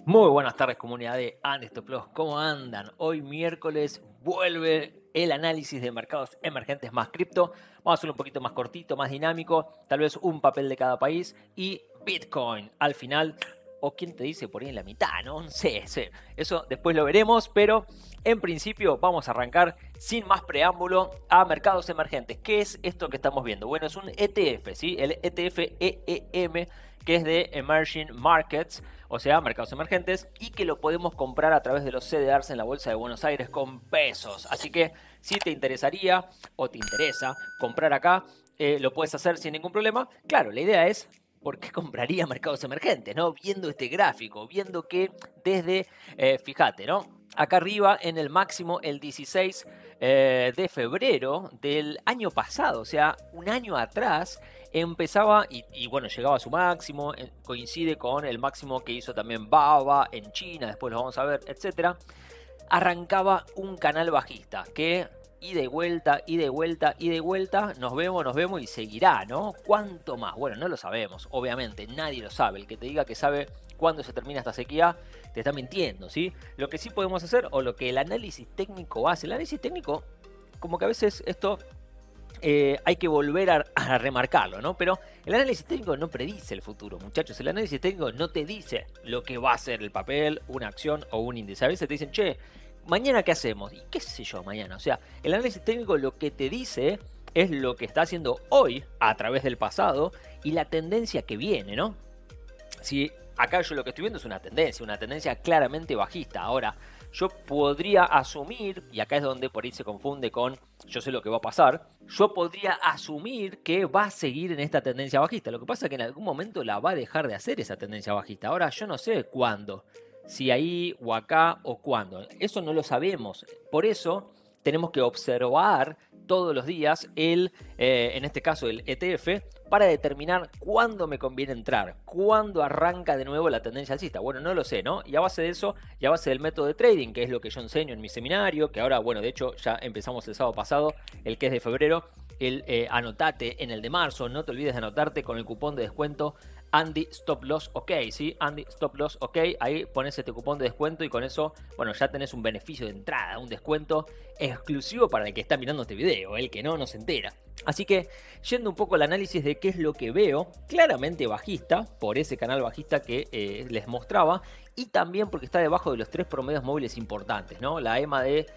Muy buenas tardes, comunidad de Stop Loss. ¿Cómo andan? Hoy miércoles vuelve el análisis de mercados emergentes más cripto. Vamos a hacerlo un poquito más cortito, más dinámico. Tal vez un papel de cada país y Bitcoin al final. O quién te dice por ahí en la mitad, ¿no? No sé. Eso después lo veremos, pero en principio vamos a arrancar sin más preámbulo a mercados emergentes. ¿Qué es esto que estamos viendo? Bueno, es un ETF, ¿sí? El ETF EEM, que es de Emerging Markets, o sea, mercados emergentes, y que lo podemos comprar a través de los CDRs en la Bolsa de Buenos Aires con pesos. Así que si te interesaría o te interesa comprar acá, lo puedes hacer sin ningún problema. Claro, la idea es, ¿por qué compraría mercados emergentes? ¿No? Viendo este gráfico, viendo que desde, fíjate, ¿no? Acá arriba en el máximo, el 16 de febrero del año pasado, o sea, un año atrás, empezaba y bueno, llegaba a su máximo, coincide con el máximo que hizo también Baba en China, después lo vamos a ver, etcétera. Arrancaba un canal bajista que ida y vuelta, ida y vuelta, ida y vuelta, nos vemos y seguirá, ¿no? ¿Cuánto más? Bueno, no lo sabemos, obviamente, nadie lo sabe. El que te diga que sabe cuándo se termina esta sequía, te está mintiendo, ¿sí? Lo que sí podemos hacer, o lo que el análisis técnico hace, el análisis técnico, como que a veces esto hay que volver a remarcarlo, ¿no? Pero el análisis técnico no predice el futuro, muchachos. El análisis técnico no te dice lo que va a ser el papel, una acción o un índice. A veces te dicen, che, ¿mañana qué hacemos? Y qué sé yo, mañana. O sea, el análisis técnico lo que te dice es lo que está haciendo hoy a través del pasado y la tendencia que viene, ¿no? Si acá yo lo que estoy viendo es una tendencia claramente bajista. Ahora, yo podría asumir, y acá es donde por ahí se confunde con yo sé lo que va a pasar, yo podría asumir que va a seguir en esta tendencia bajista. Lo que pasa es que en algún momento la va a dejar de hacer esa tendencia bajista. Ahora yo no sé cuándo, si ahí o acá o cuándo. Eso no lo sabemos. Por eso tenemos que observar todos los días en este caso el ETF, para determinar cuándo me conviene entrar, cuándo arranca de nuevo la tendencia alcista. Bueno, no lo sé, ¿no? Y a base de eso, y a base del método de trading, que es lo que yo enseño en mi seminario, que ahora, bueno, de hecho ya empezamos el sábado pasado, el que es de febrero, anotate en el de marzo, no te olvides de anotarte con el cupón de descuento Andy Stop Loss OK, ¿sí? Andy Stop Loss OK, ahí pones este cupón de descuento y con eso, bueno, ya tenés un beneficio de entrada, un descuento exclusivo para el que está mirando este video, el que no se entera. Así que, yendo un poco al análisis de qué es lo que veo, claramente bajista, por ese canal bajista que les mostraba, y también porque está debajo de los tres promedios móviles importantes, ¿no? La EMA de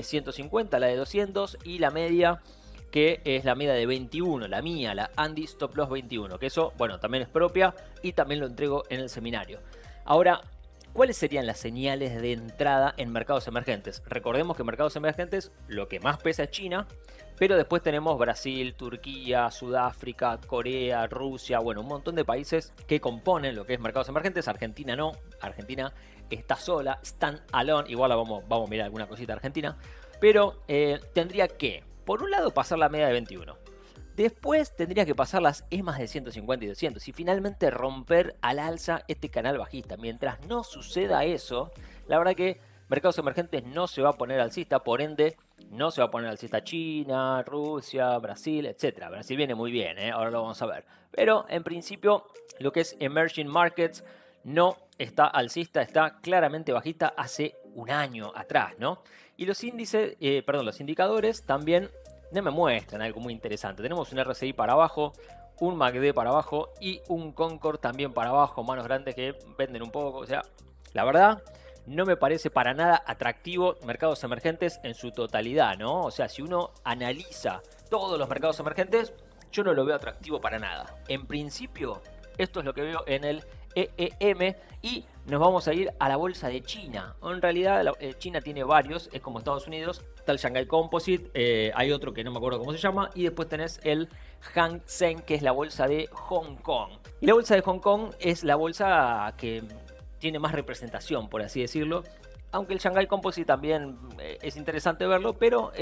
150, la de 200 y la media, que es la media de 21, la mía, la Andy Stop Loss 21, que eso, bueno, también es propia y también lo entrego en el seminario. Ahora, ¿cuáles serían las señales de entrada en mercados emergentes? Recordemos que en mercados emergentes lo que más pesa es China, pero después tenemos Brasil, Turquía, Sudáfrica, Corea, Rusia, bueno, un montón de países que componen lo que es mercados emergentes. Argentina no, Argentina está sola, stand alone, igual vamos a mirar alguna cosita de Argentina, pero tendría que, por un lado, pasar la media de 21. Después tendría que pasar las EMAs de 150 y 200 y finalmente romper al alza este canal bajista. Mientras no suceda eso, la verdad que mercados emergentes no se va a poner alcista, por ende no se va a poner alcista China, Rusia, Brasil, etc. Brasil viene muy bien, ahora lo vamos a ver. Pero en principio lo que es Emerging Markets no está alcista, está claramente bajista hace un año atrás, ¿no? Y los índices, los indicadores también no me muestran algo muy interesante. Tenemos un RSI para abajo, un MACD para abajo y un Concord también para abajo, manos grandes que venden un poco. O sea, la verdad, no me parece para nada atractivo mercados emergentes en su totalidad, ¿no? O sea, si uno analiza todos los mercados emergentes, yo no lo veo atractivo para nada. En principio, esto es lo que veo en el EEM y nos vamos a ir a la bolsa de China. En realidad China tiene varios, es como Estados Unidos, está el Shanghai Composite, hay otro que no me acuerdo cómo se llama, y después tenés el Hang Seng, que es la bolsa de Hong Kong. Y la bolsa de Hong Kong es la bolsa que tiene más representación, por así decirlo, aunque el Shanghai Composite también es interesante verlo, pero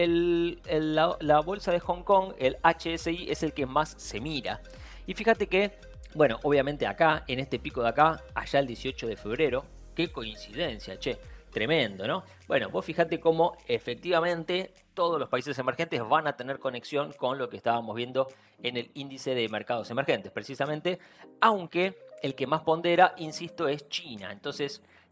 la bolsa de Hong Kong, el HSI, es el que más se mira. Y fíjate que, bueno, obviamente acá, en este pico de acá, allá el 18 de febrero, qué coincidencia, che, tremendo, ¿no? Bueno, vos fíjate cómo efectivamente todos los países emergentes van a tener conexión con lo que estábamos viendo en el índice de mercados emergentes, precisamente, aunque el que más pondera, insisto, es China. Entonces,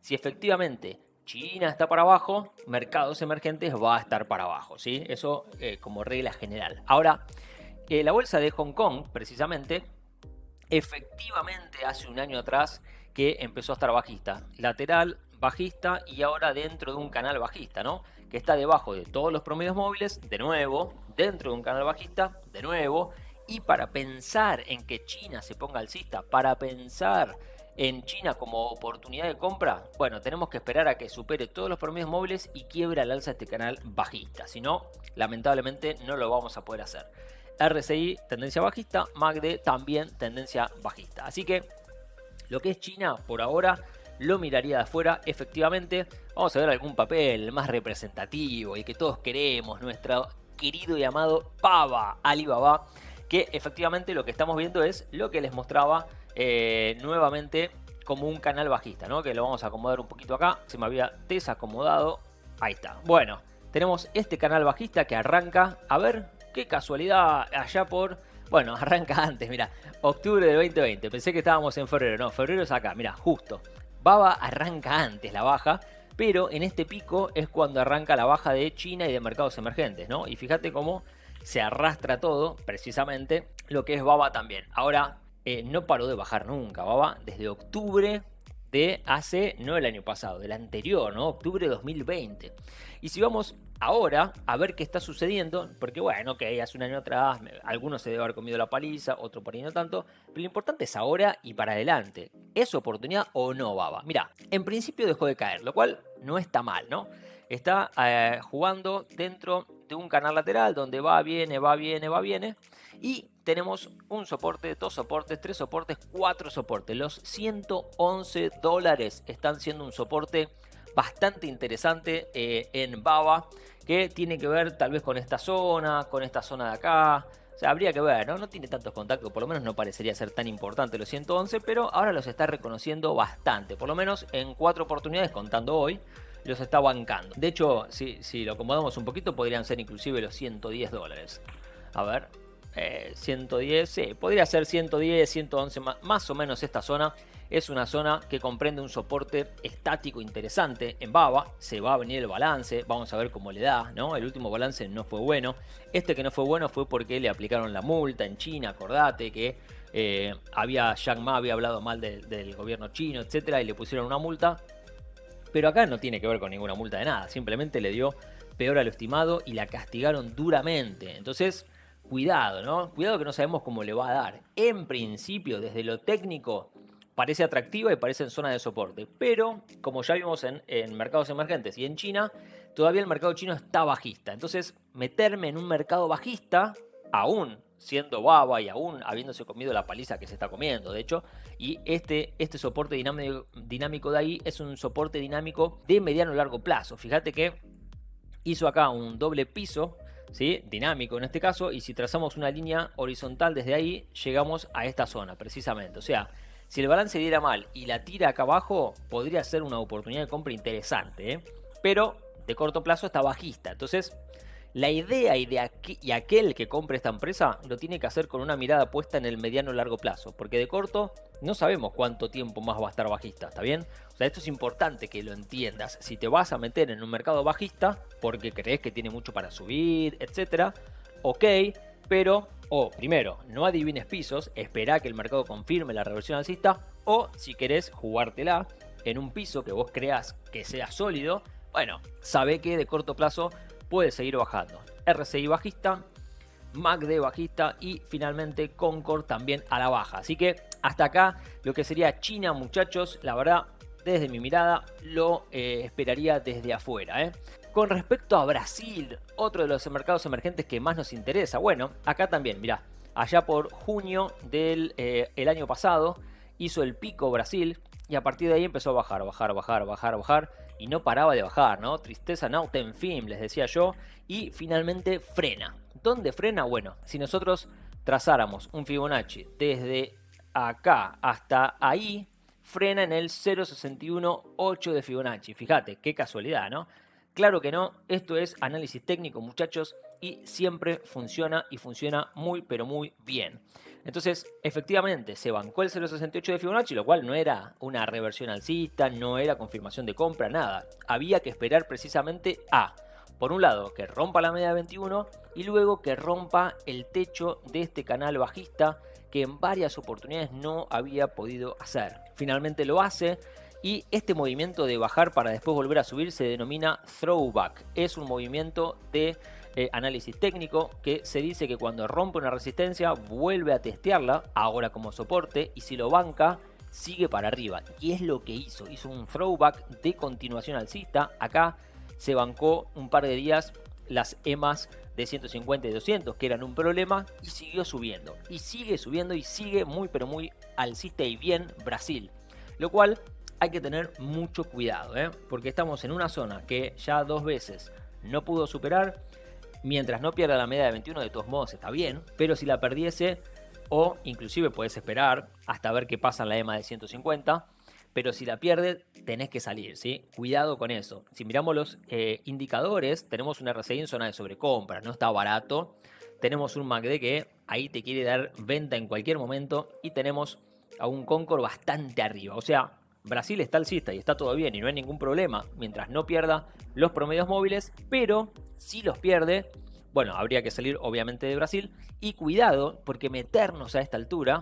Si efectivamente China está para abajo, mercados emergentes va a estar para abajo, ¿sí? Eso como regla general. Ahora, la bolsa de Hong Kong, precisamente, efectivamente hace un año atrás que empezó a estar bajista, lateral, bajista y ahora dentro de un canal bajista, ¿no? Que está debajo de todos los promedios móviles, de nuevo, dentro de un canal bajista, de nuevo, y para pensar en que China se ponga alcista, para pensar en China como oportunidad de compra, bueno, tenemos que esperar a que supere todos los promedios móviles y quiebre al alza este canal bajista, si no, lamentablemente no lo vamos a poder hacer. RSI tendencia bajista, MACD también tendencia bajista. Así que lo que es China por ahora lo miraría de afuera. Efectivamente, vamos a ver algún papel más representativo y que todos queremos, nuestro querido y amado PAVA, Alibaba, que efectivamente lo que estamos viendo es lo que les mostraba nuevamente como un canal bajista, ¿no? Que lo vamos a acomodar un poquito acá. Se me había desacomodado. Ahí está. Bueno, tenemos este canal bajista que arranca. A ver, qué casualidad, allá por... Bueno, arranca antes, mira, octubre del 2020. Pensé que estábamos en febrero. No, febrero es acá, mira, justo. BABA arranca antes la baja, pero en este pico es cuando arranca la baja de China y de mercados emergentes, ¿no? Y fíjate cómo se arrastra todo, precisamente, lo que es BABA también. Ahora, no paró de bajar nunca, BABA, desde octubre de hace, no el año pasado, del anterior, ¿no? Octubre de 2020. Y si vamos ahora a ver qué está sucediendo, porque bueno, ok, hace un año atrás, algunos se debe haber comido la paliza, otro por ahí no tanto, pero lo importante es ahora y para adelante. ¿Es oportunidad o no, Baba? Mira, en principio dejó de caer, lo cual no está mal, ¿no? Está jugando dentro de un canal lateral donde va, viene, va, viene, va, viene. Y tenemos un soporte, dos soportes, tres soportes, cuatro soportes. Los $111 están siendo un soporte bastante interesante en BABA, que tiene que ver tal vez con esta zona de acá. O sea, habría que ver, ¿no? No tiene tantos contactos, por lo menos no parecería ser tan importante los 111, pero ahora los está reconociendo bastante. Por lo menos en 4 oportunidades, contando hoy, los está bancando. De hecho, si lo acomodamos un poquito, podrían ser inclusive los $110. A ver, 110, sí, podría ser 110, 111, más o menos esta zona. Es una zona que comprende un soporte estático interesante en BABA. Se va a venir el balance, vamos a ver cómo le da, ¿no? El último balance no fue bueno. Este que no fue bueno fue porque le aplicaron la multa en China. Acordate que Jack Ma había hablado mal del gobierno chino, etcétera, y le pusieron una multa. Pero acá no tiene que ver con ninguna multa de nada. Simplemente le dio peor a lo estimado y la castigaron duramente. Entonces, cuidado, ¿no? Cuidado que no sabemos cómo le va a dar. En principio, desde lo técnico, parece atractiva y parece en zona de soporte. Pero, como ya vimos en mercados emergentes y en China, todavía el mercado chino está bajista. Entonces, meterme en un mercado bajista, aún siendo BABA y aún habiéndose comido la paliza que se está comiendo, de hecho, y este soporte dinámico de ahí es un soporte dinámico de mediano a largo plazo. Fíjate que hizo acá un doble piso, ¿sí? Dinámico en este caso, y si trazamos una línea horizontal desde ahí, llegamos a esta zona precisamente. O sea, si el balance diera mal y la tira acá abajo, podría ser una oportunidad de compra interesante, ¿eh? Pero de corto plazo está bajista. Entonces, la idea y aquel que compre esta empresa lo tiene que hacer con una mirada puesta en el mediano largo plazo, porque de corto no sabemos cuánto tiempo más va a estar bajista, ¿está bien? O sea, esto es importante que lo entiendas. Si te vas a meter en un mercado bajista porque crees que tiene mucho para subir, etcétera, ok, pero primero, no adivines pisos, espera que el mercado confirme la reversión alcista, o si querés jugártela en un piso que vos creas que sea sólido, bueno, sabe que de corto plazo puede seguir bajando. RSI bajista, MACD bajista y finalmente Concord también a la baja. Así que hasta acá lo que sería China, muchachos, la verdad, desde mi mirada lo esperaría desde afuera, ¿eh? Con respecto a Brasil, otro de los mercados emergentes que más nos interesa, bueno, acá también, mirá, allá por junio del el año pasado hizo el pico Brasil y a partir de ahí empezó a bajar y no paraba de bajar, ¿no? Tristeza nauten film, les decía yo, y finalmente frena. ¿Dónde frena? Bueno, si nosotros trazáramos un Fibonacci desde acá hasta ahí, frena en el 0.618 de Fibonacci. Fíjate, qué casualidad, ¿no? Claro que no, esto es análisis técnico, muchachos, y siempre funciona y funciona muy, pero muy bien. Entonces, efectivamente, se bancó el 0,68 de Fibonacci, lo cual no era una reversión alcista, no era confirmación de compra, nada. Había que esperar precisamente a, por un lado, que rompa la media de 21 y luego que rompa el techo de este canal bajista que en varias oportunidades no había podido hacer. Finalmente lo hace y este movimiento de bajar para después volver a subir se denomina throwback. Es un movimiento de análisis técnico que se dice que cuando rompe una resistencia vuelve a testearla, ahora como soporte, y si lo banca sigue para arriba. Y es lo que hizo un throwback de continuación alcista. Acá se bancó un par de días las EMAs de 150 y 200 que eran un problema y siguió subiendo y sigue muy pero muy alcista y bien Brasil, lo cual hay que tener mucho cuidado, porque estamos en una zona que ya 2 veces no pudo superar. Mientras no pierda la media de 21, de todos modos está bien, pero si la perdiese, o inclusive puedes esperar hasta ver qué pasa en la EMA de 150, pero si la pierde tenés que salir, ¿sí? Cuidado con eso. Si miramos los indicadores, tenemos un RSI en zona de sobrecompra, no está barato. Tenemos un MACD que ahí te quiere dar venta en cualquier momento y tenemos a un Concord bastante arriba. O sea, Brasil está alcista y está todo bien y no hay ningún problema mientras no pierda los promedios móviles, pero si los pierde, bueno, habría que salir obviamente de Brasil y cuidado porque meternos a esta altura,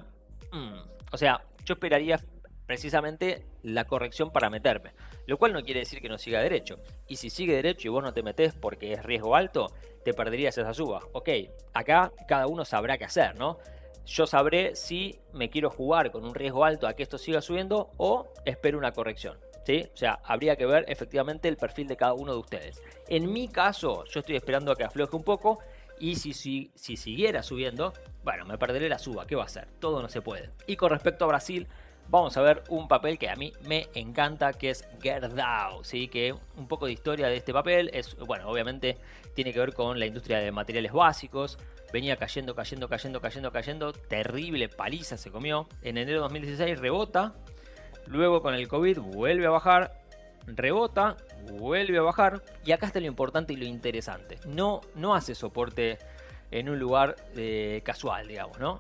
o sea, yo esperaría precisamente la corrección para meterme, lo cual no quiere decir que no siga derecho, y si sigue derecho y vos no te metés porque es riesgo alto, te perderías esa suba. Ok, acá cada uno sabrá qué hacer, ¿no? Yo sabré si me quiero jugar con un riesgo alto a que esto siga subiendo o espero una corrección, ¿sí? O sea, habría que ver efectivamente el perfil de cada uno de ustedes. En mi caso, yo estoy esperando a que afloje un poco y si siguiera subiendo, bueno, me perderé la suba. ¿Qué va a hacer? Todo no se puede. Y con respecto a Brasil, vamos a ver un papel que a mí me encanta, que es Gerdau, ¿sí? Que un poco de historia de este papel es, bueno, obviamente tiene que ver con la industria de materiales básicos. Venía cayendo, terrible paliza se comió. En enero de 2016 rebota, luego con el COVID vuelve a bajar, rebota, vuelve a bajar. Y acá está lo importante y lo interesante. No hace soporte en un lugar casual, digamos, ¿no?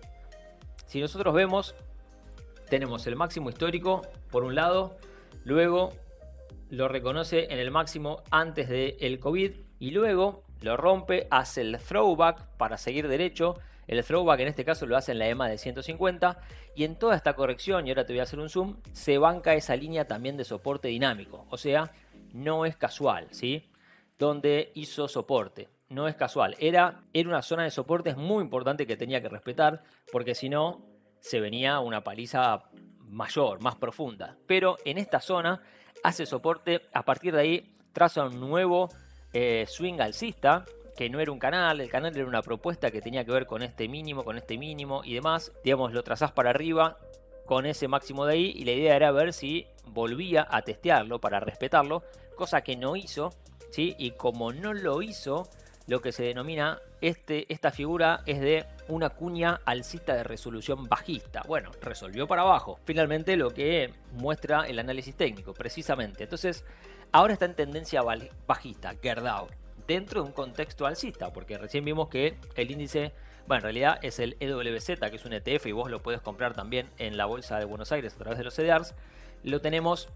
Si nosotros vemos, tenemos el máximo histórico por un lado, luego lo reconoce en el máximo antes del COVID y luego lo rompe, hace el throwback para seguir derecho. El throwback en este caso lo hace en la EMA de 150 y en toda esta corrección, y ahora te voy a hacer un zoom, se banca esa línea también de soporte dinámico. O sea, no es casual, ¿sí? Donde hizo soporte. No es casual. Era una zona de soportes muy importante que tenía que respetar porque si no se venía una paliza mayor, más profunda. Pero en esta zona hace soporte, a partir de ahí traza un nuevo swing alcista, que no era un canal, el canal era una propuesta que tenía que ver con este mínimo y demás. Digamos, lo trazás para arriba con ese máximo de ahí y la idea era ver si volvía a testearlo para respetarlo, cosa que no hizo, ¿sí? Y como no lo hizo, lo que se denomina esta figura es de una cuña alcista de resolución bajista. Bueno, resolvió para abajo. Finalmente lo que muestra el análisis técnico, precisamente. Entonces, ahora está en tendencia bajista, Gerdau, dentro de un contexto alcista, porque recién vimos que el índice, bueno, en realidad es el EWZ, que es un ETF y vos lo puedes comprar también en la bolsa de Buenos Aires a través de los CDRs. Lo tenemos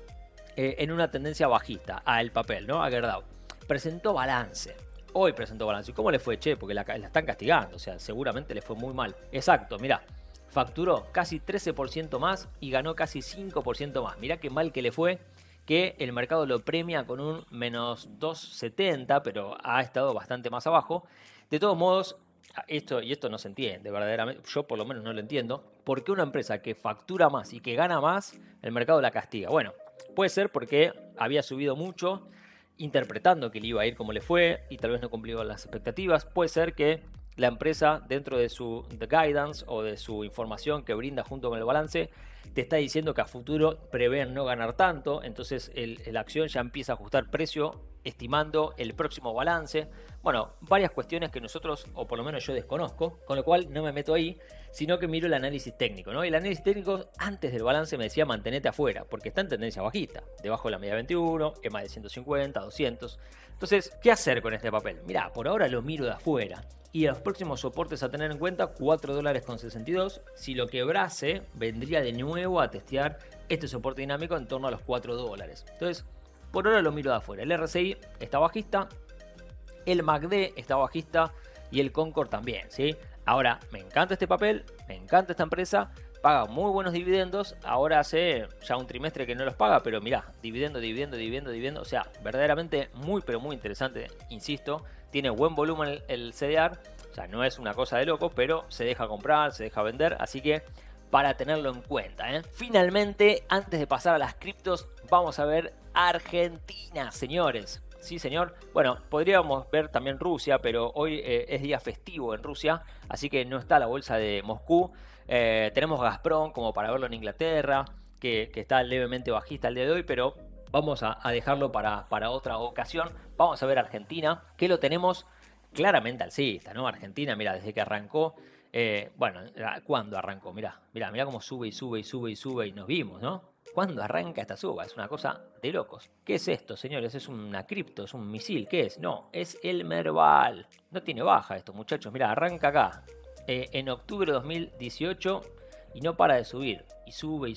en una tendencia bajista al papel, ¿no? A Gerdau. Presentó balance. Hoy presentó balance. ¿Y cómo le fue? Che, porque la están castigando. O sea, seguramente le fue muy mal. Exacto, mirá. Facturó casi 13% más y ganó casi 5% más. Mirá qué mal que le fue, que el mercado lo premia con un menos 2,70, pero ha estado bastante más abajo. De todos modos, esto no se entiende verdaderamente. Yo por lo menos no lo entiendo. ¿Por qué una empresa que factura más y que gana más, el mercado la castiga? Bueno, puede ser porque había subido mucho, interpretando que le iba a ir como le fue y tal vez no cumplió las expectativas. Puede ser que la empresa, dentro de su guidance o de su información que brinda junto con el balance, te está diciendo que a futuro prevén no ganar tanto, entonces la acción ya empieza a ajustar precio estimando el próximo balance. Bueno, varias cuestiones que nosotros, o por lo menos yo desconozco, con lo cual no me meto ahí, sino que miro el análisis técnico, ¿no? Y el análisis técnico antes del balance me decía mantenete afuera, porque está en tendencia bajista, debajo de la media 21, EMA de 150, 200. Entonces, ¿qué hacer con este papel? Mirá, por ahora lo miro de afuera. Y los próximos soportes a tener en cuenta, $4.62. Si lo quebrase, vendría de nuevo a testear este soporte dinámico en torno a los $4. Entonces, por ahora lo miro de afuera. El RSI está bajista, el MACD está bajista y el Concord también, ¿sí? Ahora, me encanta este papel, me encanta esta empresa, paga muy buenos dividendos. Ahora hace ya un trimestre que no los paga, pero mirá, dividendo. O sea, verdaderamente muy, pero muy interesante, insisto. Tiene buen volumen el CDR, o sea, no es una cosa de loco, pero se deja comprar, se deja vender, así que para tenerlo en cuenta, ¿eh? Finalmente, antes de pasar a las criptos, vamos a ver Argentina, señores. Sí, señor. Bueno, podríamos ver también Rusia, pero hoy es día festivo en Rusia, así que no está la bolsa de Moscú. Tenemos Gazprom como para verlo en Inglaterra, que está levemente bajista el día de hoy, pero vamos a dejarlo para otra ocasión. Vamos a ver Argentina, que lo tenemos claramente alcista, ¿no? Argentina, mira, desde que arrancó, bueno, ¿cuándo arrancó? Mirá cómo sube y nos vimos, ¿no? ¿Cuándo arranca esta suba? Es una cosa de locos. ¿Qué es esto, señores? ¿Es una cripto? ¿Es un misil? ¿Qué es? No, es el Merval. No tiene baja esto, muchachos. Mirá, arranca acá. En octubre de 2018 y no para de subir. Y sube.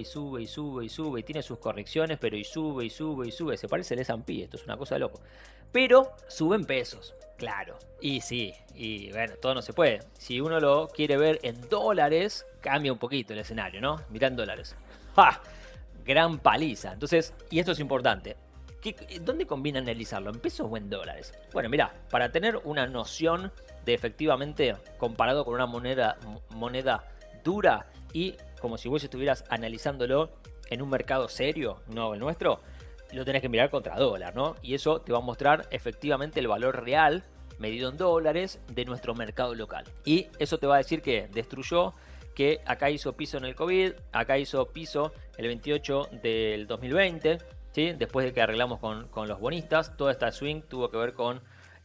Y tiene sus correcciones, pero y sube. Se parece el S&P. Esto es una cosa de loco. Pero sube en pesos. Claro. Y sí. Y bueno, todo no se puede. Si uno lo quiere ver en dólares, cambia un poquito el escenario, ¿no? Mirá en dólares. ¡Ja! Gran paliza. Entonces, y esto es importante. ¿Dónde conviene analizarlo? ¿En pesos o en dólares? Bueno, mirá, para tener una noción de efectivamente comparado con una moneda dura y como si vos estuvieras analizándolo en un mercado serio, no el nuestro, lo tenés que mirar contra dólar, ¿no? Y eso te va a mostrar efectivamente el valor real medido en dólares de nuestro mercado local. Y eso te va a decir que destruyó, que acá hizo piso en el COVID, acá hizo piso el 28 del 2020, ¿sí? Después de que arreglamos con los bonistas. Toda esta swing tuvo que ver con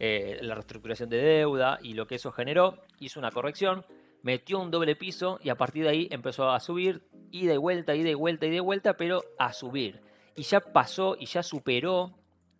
la reestructuración de deuda y lo que eso generó. Hizo una corrección, metió un doble piso y a partir de ahí empezó a subir, ida y vuelta, pero a subir. Y ya pasó y ya superó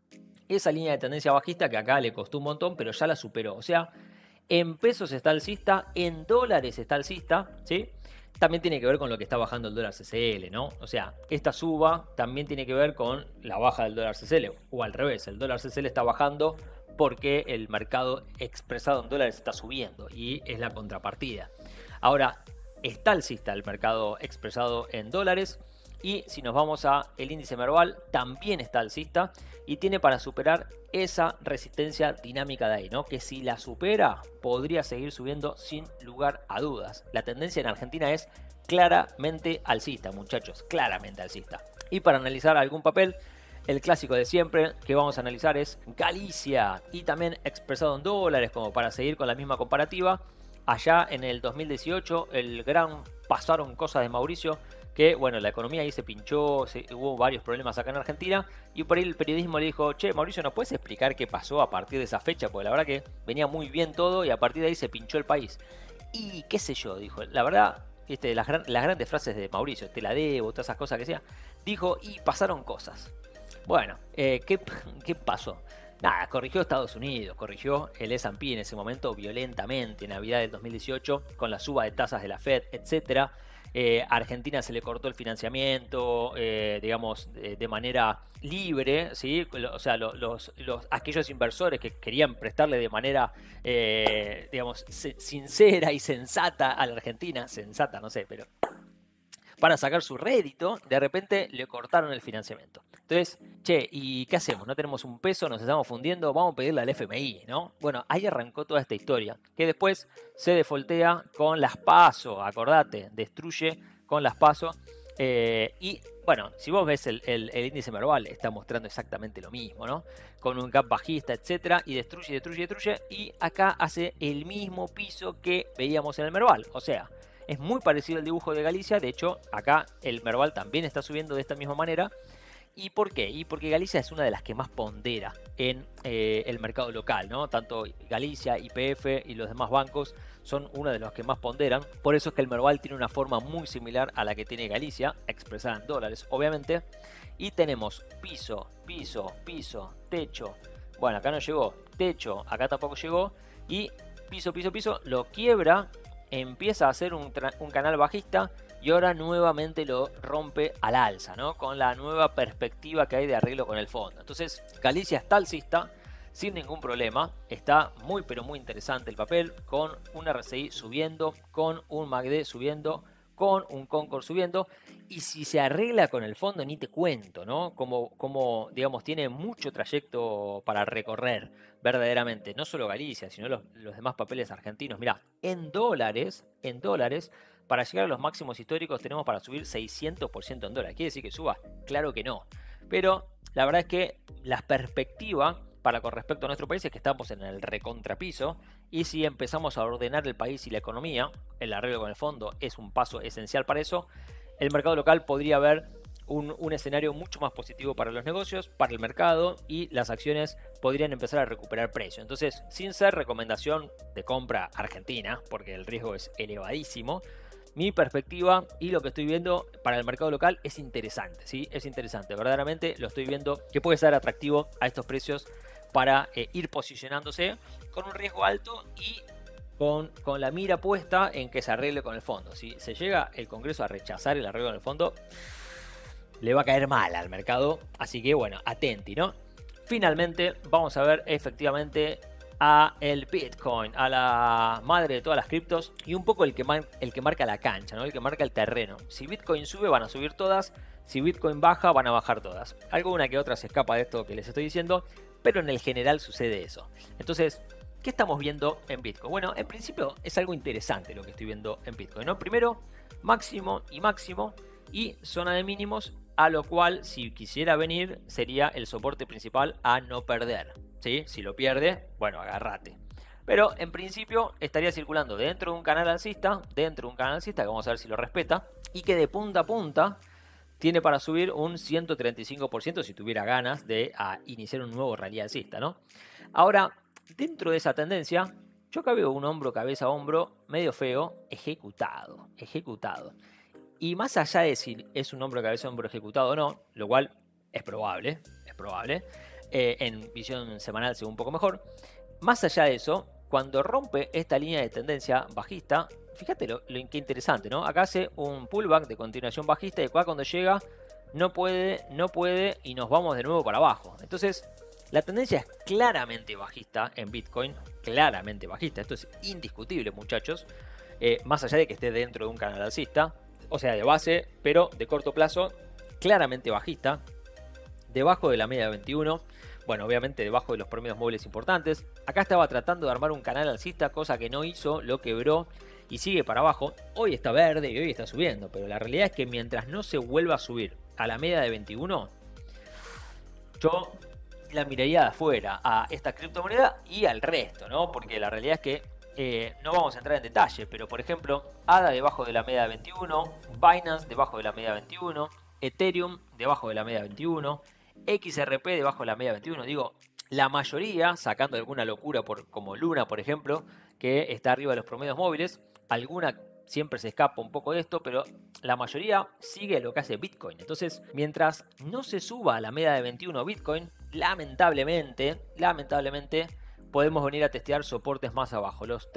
esa línea de tendencia bajista que acá le costó un montón, pero ya la superó. O sea, en pesos está alcista, en dólares está alcista, ¿sí? También tiene que ver con lo que está bajando el dólar CCL, ¿no? O sea, esta suba también tiene que ver con la baja del dólar CCL, o al revés, el dólar CCL está bajando porque el mercado expresado en dólares está subiendo y es la contrapartida. Ahora, está alcista el mercado expresado en dólares. Y si nos vamos a el índice Merval, también está alcista y tiene para superar esa resistencia dinámica de ahí, ¿no? Que si la supera, podría seguir subiendo sin lugar a dudas. La tendencia en Argentina es claramente alcista, muchachos, claramente alcista. Y para analizar algún papel, el clásico de siempre que vamos a analizar es Galicia y también expresado en dólares, como para seguir con la misma comparativa. Allá en el 2018, el gran pasaron cosas de Mauricio, que bueno, la economía ahí se pinchó, hubo varios problemas acá en Argentina y por ahí el periodismo le dijo, che, Mauricio, ¿nos puedes explicar qué pasó a partir de esa fecha? Porque la verdad que venía muy bien todo y a partir de ahí se pinchó el país. Y qué sé yo, dijo, la verdad, las grandes frases de Mauricio, te la debo, todas esas cosas que sea, dijo, y pasaron cosas. Bueno, ¿qué pasó? Nada, corrigió Estados Unidos, corrigió el S&P en ese momento violentamente en Navidad del 2018 con la suba de tasas de la Fed, etcétera. Argentina se le cortó el financiamiento, digamos, de manera libre, ¿sí? O sea, aquellos inversores que querían prestarle de manera, digamos, sincera y sensata a la Argentina, sensata, no sé, pero para sacar su rédito, de repente le cortaron el financiamiento. Entonces, che, ¿y qué hacemos? ¿No tenemos un peso? ¿Nos estamos fundiendo? Vamos a pedirle al FMI, ¿no? Bueno, ahí arrancó toda esta historia, que después se defoltea con las PASO, acordate, destruye con las PASO. Y bueno, si vos ves el índice Merval, está mostrando exactamente lo mismo, ¿no? Con un gap bajista, etcétera, y destruye, y acá hace el mismo piso que veíamos en el Merval, o sea, es muy parecido al dibujo de Galicia. De hecho, acá el Merval también está subiendo de esta misma manera. ¿Y por qué? Y porque Galicia es una de las que más pondera en el mercado local, ¿no? Tanto Galicia, YPF y los demás bancos son uno de los que más ponderan. Por eso es que el Merval tiene una forma muy similar a la que tiene Galicia, expresada en dólares, obviamente. Y tenemos piso, piso, piso, techo. Bueno, acá no llegó. Techo, acá tampoco llegó. Y piso, piso, piso, lo quiebra, empieza a hacer un canal bajista y ahora nuevamente lo rompe al alza, ¿no? Con la nueva perspectiva que hay de arreglo con el fondo. Entonces, Galicia está alcista sin ningún problema. Está muy, pero muy interesante el papel, con un RSI subiendo, con un MACD subiendo, con un Concord subiendo. Y si se arregla con el fondo, ni te cuento, ¿no? Como digamos, tiene mucho trayecto para recorrer verdaderamente. No solo Galicia, sino los demás papeles argentinos. Mirá, en dólares, para llegar a los máximos históricos tenemos para subir 600% en dólares. ¿Quiere decir que suba? Claro que no. Pero la verdad es que la perspectiva con respecto a nuestro país es que estamos en el recontrapiso. Y si empezamos a ordenar el país y la economía, el arreglo con el fondo es un paso esencial para eso. El mercado local podría haber un escenario mucho más positivo para los negocios, para el mercado, y las acciones podrían empezar a recuperar precio. Entonces, sin ser recomendación de compra argentina, porque el riesgo es elevadísimo, mi perspectiva y lo que estoy viendo para el mercado local es interesante, ¿sí? Es interesante, verdaderamente lo estoy viendo que puede ser atractivo a estos precios para ir posicionándose con un riesgo alto y con la mira puesta en que se arregle con el fondo. Si se llega el Congreso a rechazar el arreglo con el fondo, le va a caer mal al mercado, así que bueno, atenti, ¿no? Finalmente vamos a ver efectivamente a el Bitcoin, a la madre de todas las criptos, y un poco el que marca la cancha, ¿no? El que marca el terreno. Si Bitcoin sube, van a subir todas. Si Bitcoin baja, van a bajar todas. Alguna que otra se escapa de esto que les estoy diciendo, pero en el general sucede eso. Entonces, ¿qué estamos viendo en Bitcoin? Bueno, en principio es algo interesante lo que estoy viendo en Bitcoin, ¿no? Primero, máximo y zona de mínimos, a lo cual, si quisiera venir, sería el soporte principal a no perder, ¿sí? Si lo pierde, bueno, agárrate. Pero en principio estaría circulando dentro de un canal alcista, que vamos a ver si lo respeta, y que de punta a punta tiene para subir un 135% si tuviera ganas de iniciar un nuevo rally alcista, ¿no? Ahora, dentro de esa tendencia, yo acá veo un hombro, cabeza, hombro, medio feo, ejecutado. Y más allá de si es un hombro, cabeza, hombro ejecutado o no, lo cual es probable, en visión semanal se ve un poco mejor. Más allá de eso, cuando rompe esta línea de tendencia bajista, fíjate lo que interesante, ¿no? Acá hace un pullback de continuación bajista, y cuando llega no puede y nos vamos de nuevo para abajo. Entonces, la tendencia es claramente bajista en Bitcoin, claramente bajista. Esto es indiscutible, muchachos. Más allá de que esté dentro de un canal alcista, o sea, de base, pero de corto plazo, claramente bajista, debajo de la media de 21. Bueno, obviamente debajo de los promedios móviles importantes. Acá estaba tratando de armar un canal alcista, cosa que no hizo, lo quebró y sigue para abajo. Hoy está verde y hoy está subiendo, pero la realidad es que mientras no se vuelva a subir a la media de 21, yo la miraría de afuera a esta criptomoneda y al resto, ¿no? Porque la realidad es que no vamos a entrar en detalle, pero por ejemplo, ADA debajo de la media de 21, Binance debajo de la media de 21, Ethereum debajo de la media de 21, XRP debajo de la media de 21. Digo, la mayoría, sacando alguna locura como Luna, por ejemplo, que está arriba de los promedios móviles, alguna siempre se escapa un poco de esto, pero la mayoría sigue lo que hace Bitcoin. Entonces, mientras no se suba a la media de 21 Bitcoin, lamentablemente, podemos venir a testear soportes más abajo, los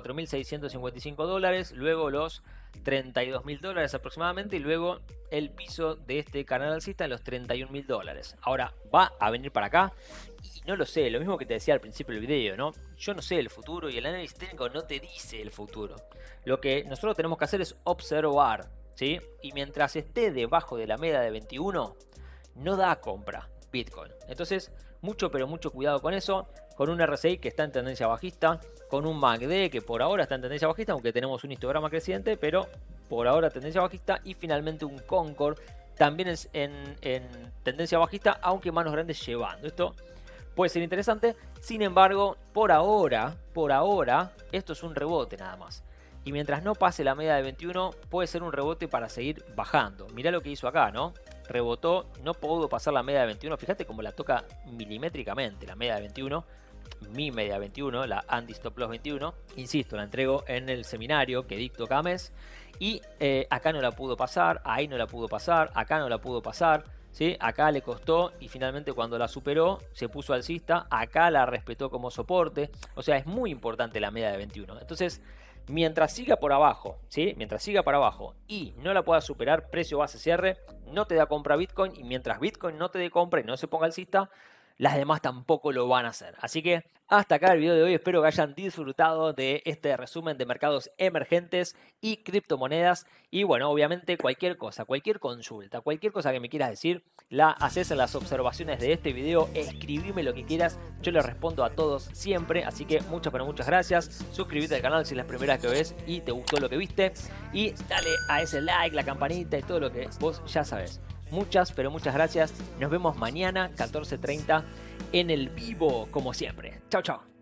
$34.655, luego los $32.000 aproximadamente, y luego el piso de este canal alcista en los $31.000. Ahora va a venir para acá y no lo sé, lo mismo que te decía al principio del video, ¿no? Yo no sé el futuro y el análisis técnico no te dice el futuro. Lo que nosotros tenemos que hacer es observar, ¿sí? Y mientras esté debajo de la media de 21, no da compra Bitcoin. Entonces, mucho pero mucho cuidado con eso, con un RSI que está en tendencia bajista, con un MACD que por ahora está en tendencia bajista, aunque tenemos un histograma creciente, pero por ahora tendencia bajista, y finalmente un Concord también es en tendencia bajista, aunque manos grandes llevando. Esto puede ser interesante, sin embargo, por ahora, esto es un rebote nada más. Y mientras no pase la media de 21, puede ser un rebote para seguir bajando. Mirá lo que hizo acá, ¿no? rebotó, no pudo pasar la media de 21. Fíjate cómo la toca milimétricamente la media de 21. Mi media de 21, la Andy Stop Loss 21. Insisto, la entrego en el seminario que dicto cada mes. Y acá no la pudo pasar, ahí no la pudo pasar, acá no la pudo pasar. ¿Sí? Acá le costó y finalmente cuando la superó se puso alcista. Acá la respetó como soporte. O sea, es muy importante la media de 21. Entonces, mientras siga por abajo, ¿sí? Mientras siga para abajo y no la pueda superar, precio base cierre, no te da compra Bitcoin. Y mientras Bitcoin no te dé compra y no se ponga alcista, las demás tampoco lo van a hacer. Así que hasta acá el video de hoy. Espero que hayan disfrutado de este resumen de mercados emergentes y criptomonedas. Y bueno, obviamente cualquier cosa, cualquier consulta, cualquier cosa que me quieras decir, la haces en las observaciones de este video. Escribime lo que quieras. Yo les respondo a todos siempre. Así que muchas pero muchas gracias. Suscríbete al canal si es la primera vez que ves y te gustó lo que viste. Y dale a ese like, la campanita y todo lo que vos ya sabes. Muchas, pero muchas gracias. Nos vemos mañana, 14:30, en el vivo, como siempre. Chao, chao.